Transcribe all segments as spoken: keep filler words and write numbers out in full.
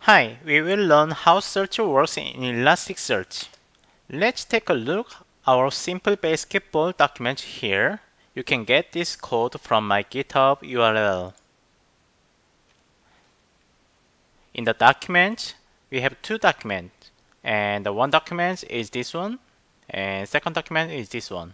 Hi, we will learn how search works in ElasticSearch. Let's take a look at our simple basketball document here. You can get this code from my GitHub U R L. In the document, we have two documents, and the one document is this one, and second document is this one.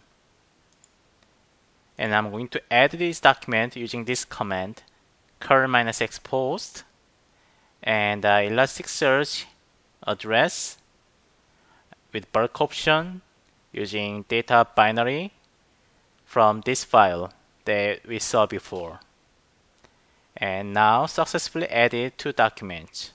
And I'm going to add this document using this command, curl-x post, and uh, ElasticSearch address with bulk option using data binary from this file that we saw before. And now successfully added two documents.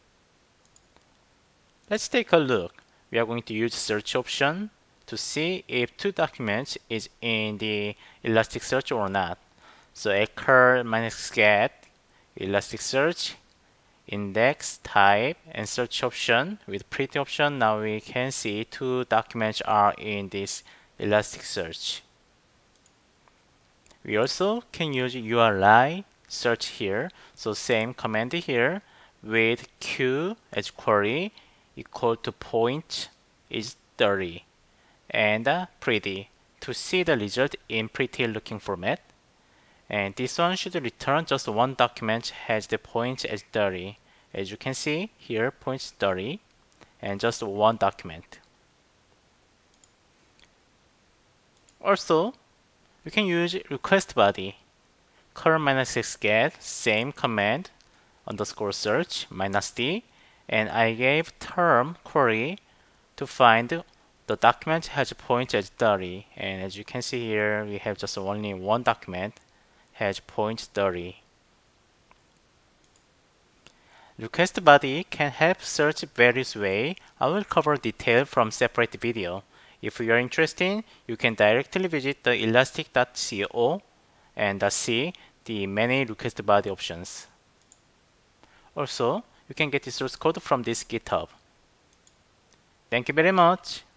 Let's take a look. We are going to use search option to see if two documents is in the ElasticSearch or not. So a curl-get ElasticSearch index type and search option with print option. Now we can see two documents are in this ElasticSearch. We also can use U R I search here. So same command here with q as query equal to point is thirty and uh, pretty to see the result in pretty looking format. And this one should return just one document has the point as thirty. As you can see here, point thirty and just one document. Also, you can use request body, curl-get, same command, underscore search, minus d, and I gave term query to find the document has point as thirty. And as you can see here, we have just only one document has point thirty. Request body can help search various ways. I will cover detail from separate video. If you are interested, you can directly visit the elastic dot co and see the many request body options. Also, you can get the source code from this GitHub. Thank you very much.